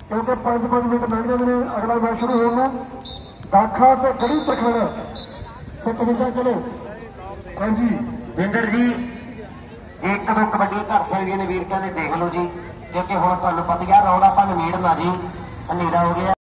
क्योंकि 5-5 मिनट लग जाते हैं अगला मैच शुरू होने। दाखा तो गढ़ी पखड़ 57 चलो। हाँ जी विंदर जी एक दो कबड्डी कर सकते हैं वीर कहते देख लो जी, क्योंकि हम तुहानू पता ही रौला भन मेड़ ना जी हनेरा हो गया।